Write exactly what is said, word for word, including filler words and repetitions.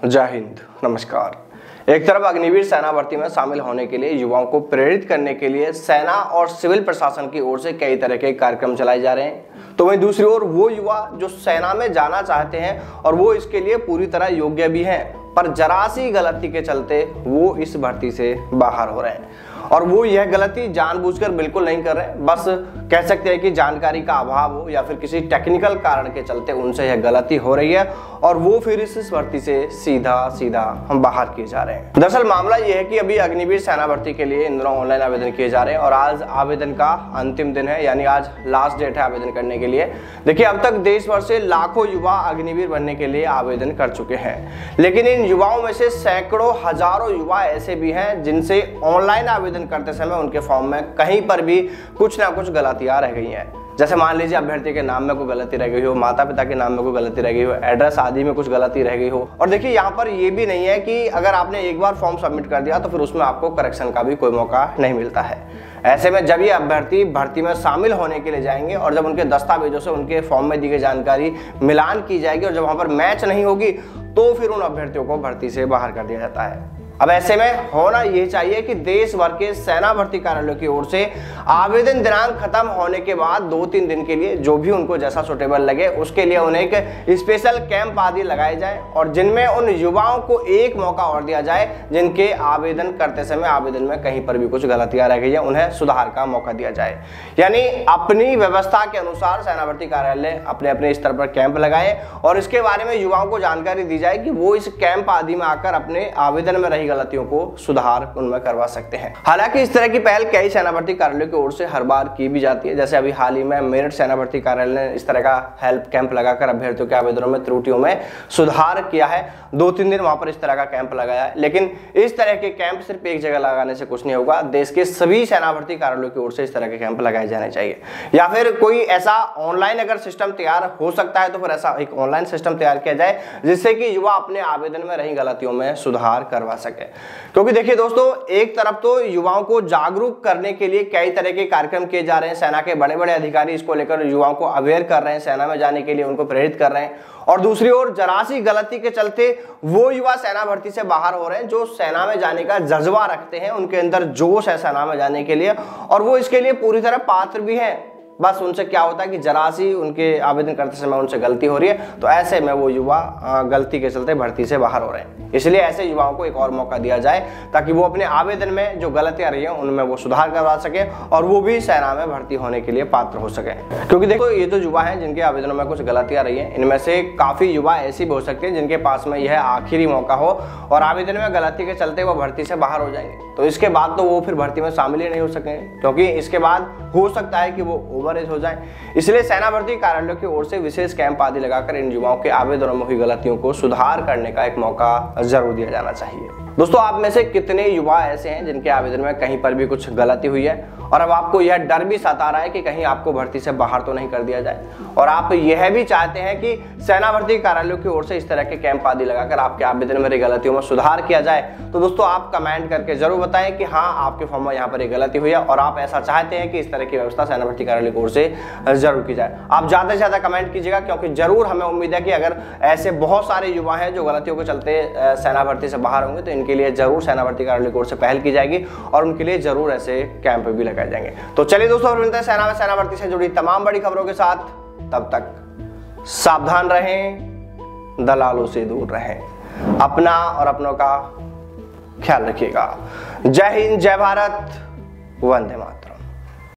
जय हिंद, नमस्कार। एक तरफ अग्निवीर सेना भर्ती में शामिल होने के लिए युवाओं को प्रेरित करने के लिए सेना और सिविल प्रशासन की ओर से कई तरह के कार्यक्रम चलाए जा रहे हैं, तो वहीं दूसरी ओर वो युवा जो सेना में जाना चाहते हैं और वो इसके लिए पूरी तरह योग्य भी हैं, पर जरा सी गलती के चलते वो इस भर्ती से बाहर हो रहे हैं। और वो यह गलती जानबूझकर बिल्कुल नहीं कर रहे, बस कह सकते हैं कि जानकारी का अभाव हो या फिर किसी टेक्निकल कारण के चलते उनसे यह गलती हो रही है और वो फिर इस भर्ती से सीधा सीधा हम बाहर किए जा रहे हैं। दरअसल मामला यह है कि अभी अग्निवीर सेना भर्ती के लिए इन दिनों ऑनलाइन आवेदन किए जा रहे हैं और आज आवेदन का अंतिम दिन है, यानी आज लास्ट डेट है आवेदन करने के लिए। देखिए, अब तक देश भर से लाखों युवा अग्निवीर बनने के लिए आवेदन कर चुके हैं, लेकिन इन युवाओं में से सैकड़ों हजारों युवा ऐसे भी हैं जिनसे ऑनलाइन आवेदन करते समय उनके फॉर्म में कहीं पर भी कुछ ना कुछ गलतियां रह गई हैं। जैसे मान लीजिए अभ्यर्थी के नाम में कोई गलती रह गई हो, माता पिता के नाम में कोई गलती रह गई हो, एड्रेस आदि में कुछ गलती रह गई हो। और देखिए, यहाँ पर ये भी नहीं है कि अगर आपने एक बार फॉर्म सबमिट कर दिया तो फिर उसमें आपको करेक्शन का भी कोई मौका नहीं मिलता है। ऐसे में जब ये अभ्यर्थी भर्ती में शामिल होने के लिए जाएंगे और जब उनके दस्तावेजों से उनके फॉर्म में दी गई जानकारी मिलान की जाएगी और जब वहां पर मैच नहीं होगी तो फिर उन अभ्यर्थियों को भर्ती से बाहर कर दिया जाता है। अब ऐसे में होना ये चाहिए कि देश भर के सेना भर्ती कार्यालयों की ओर से आवेदन दिनांक खत्म होने के बाद दो तीन दिन के लिए जो भी उनको जैसा सुटेबल लगे उसके लिए उन्हें एक स्पेशल कैंप आदि लगाए जाए और जिनमें उन युवाओं को एक मौका और दिया जाए जिनके आवेदन करते समय आवेदन में कहीं पर भी कुछ गलतियां रह गई है, उन्हें सुधार का मौका दिया जाए। यानी अपनी व्यवस्था के अनुसार सेना भर्ती कार्यालय अपने अपने स्तर पर कैंप लगाए और इसके बारे में युवाओं को जानकारी दी जाए कि वो इस कैंप आदि में आकर अपने आवेदन में रही गलतियों को सुधार उनमें करवा सकते हैं। हालांकि इस तरह की पहल कई सेना भर्ती कार्यालयों की ओर से हर बार की भी जाती है। जैसे अभी हाल ही में मेरठ सेना भर्ती कार्यालय ने इस तरह का हेल्प कैंप लगाकर अभ्यर्थियों के आवेदनों में त्रुटियों में सुधार किया है। दो तीन दिन वहां पर इस तरह का कैंप लगाया है, लेकिन इस तरह के कैंप सिर्फ एक जगह लगाने से कुछ नहीं होगा। देश के सभी सेना भर्ती कार्यालयों की ओर से इस तरह के कैंप लगाए जाने चाहिए, या फिर कोई ऐसा ऑनलाइन अगर सिस्टम तैयार हो सकता है तो फिर ऐसा एक ऑनलाइन सिस्टम तैयार किया जाए जिससे कि युवा अपने आवेदन में रही गलतियों में सुधार करवा सके। क्योंकि देखिए दोस्तों, एक तरफ तो युवाओं को जागरूक करने के लिए कई तरह के कार्यक्रम किए जा रहे हैं, सेना के बड़े बड़े अधिकारी इसको लेकर युवाओं को अवेयर कर रहे हैं, सेना में जाने के लिए उनको प्रेरित कर रहे हैं, और दूसरी ओर जरा सी गलती के चलते वो युवा सेना भर्ती से बाहर हो रहे हैं जो सेना में जाने का जज्बा रखते हैं, उनके अंदर जोश है सेना में जाने के लिए और वो इसके लिए पूरी तरह पात्र भी हैं। बस उनसे क्या होता है कि जरा सी उनके आवेदन करते समय उनसे गलती हो रही है, तो ऐसे में वो युवा गलती के चलते भर्ती से बाहर हो रहे हैं। इसलिए ऐसे युवाओं को एक और मौका दिया जाए ताकि वो अपने आवेदन में जो गलतियां रही हैं उनमें वो सुधार करवा सके और वो भी सेना में भर्ती होने के लिए पात्र हो सके। क्योंकि देखो, ये तो युवा हैं जिनके आवेदनों में कुछ गलतियां रही हैं, इनमें से काफी युवा ऐसी भी हो सकते हैं जिनके पास में यह आखिरी मौका हो और आवेदन में गलती के चलते वो भर्ती से बाहर हो जाएंगे, तो इसके बाद तो वो फिर भर्ती में शामिल ही नहीं हो सकेंगे, क्योंकि इसके बाद हो सकता है कि वो ओवर एज हो जाए। इसलिए सेना भर्ती कार्यालयों की ओर से विशेष कैंप आदि लगाकर इन युवाओं के आवेदनों में हुई गलतियों को सुधार करने का एक मौका जरूर दिया जाना चाहिए। दोस्तों, आप में से कितने युवा ऐसे हैं जिनके आवेदन में कहीं पर भी कुछ गलती हुई है और अब आपको यह डर भी सता रहा है कि कहीं आपको भर्ती से बाहर तो नहीं कर दिया जाए, और आप यह भी चाहते हैं कि सेना भर्ती कार्यालयों की ओर से इस तरह के कैंप आदि लगाकर आपके आवेदन में गलतियों में सुधार किया जाए, तो दोस्तों आप कमेंट करके जरूर बताएं कि हाँ, आपके फॉर्म में यहाँ पर एक गलती हुई है और आप ऐसा चाहते हैं कि इस तरह की व्यवस्था सेना भर्ती कार्यालय की ओर से जरूर की जाए। आप ज्यादा से ज्यादा कमेंट कीजिएगा, क्योंकि जरूर हमें उम्मीद है कि अगर ऐसे बहुत सारे युवा हैं जो गलतियों के चलते सेना भर्ती से बाहर होंगे तो इनके लिए जरूर सेना भर्ती कार्यालय की ओर से पहल की जाएगी और उनके लिए जरूर ऐसे कैंप भी लगाए जाएंगे। तो चलिए दोस्तों, मिलते हैं सेना में सेना भर्ती से जुड़ी तमाम बड़ी खबरों के साथ। तब तक सावधान रहें, दलालों से दूर रहें, अपना और अपनों का ख्याल रखिएगा। जय हिंद, जय भारत, वंदे मातरम।